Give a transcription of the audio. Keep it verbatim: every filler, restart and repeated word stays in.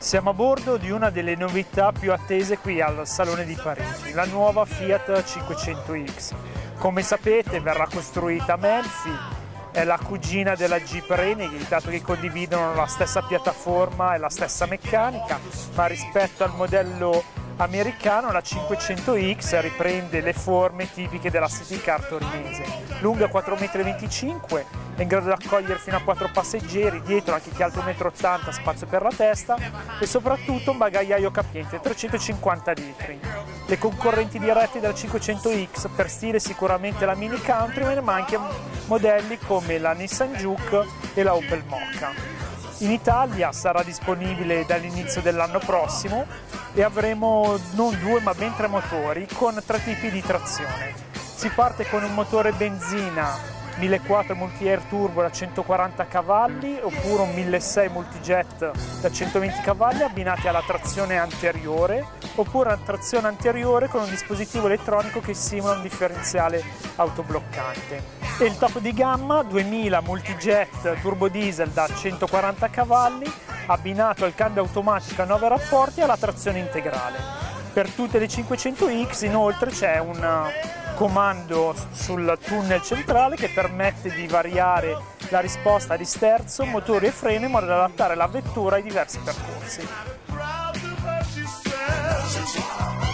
Siamo a bordo di una delle novità più attese qui al Salone di Parigi, la nuova Fiat cinquecento X. Come sapete verrà costruita a Melfi, è la cugina della Jeep Renegade, dato che condividono la stessa piattaforma e la stessa meccanica, ma rispetto al modello americano la cinquecento X riprende le forme tipiche della city car torinese. Lunga quattro virgola venticinque metri, è in grado di accogliere fino a quattro passeggeri, dietro anche chi ha alto uno virgola ottanta metri, spazio per la testa e soprattutto un bagagliaio capiente, trecentocinquanta litri. Le concorrenti dirette della cinquecento X per stile sicuramente la Mini Countryman, ma anche modelli come la Nissan Juke e la Opel Mokka. In Italia sarà disponibile dall'inizio dell'anno prossimo e avremo non due ma ben tre motori con tre tipi di trazione. Si parte con un motore benzina millequattrocento Multi-Air Turbo da centoquaranta cavalli oppure un milleseicento Multijet da centoventi cavalli abbinati alla trazione anteriore oppure a trazione anteriore con un dispositivo elettronico che simula un differenziale autobloccante. E il top di gamma duemila Multijet Turbo Diesel da centoquaranta cavalli abbinato al cambio automatico a nove rapporti e alla trazione integrale. Per tutte le cinquecento X inoltre c'è un comando sul tunnel centrale che permette di variare la risposta di sterzo, motori e freno in modo da adattare la vettura ai diversi percorsi.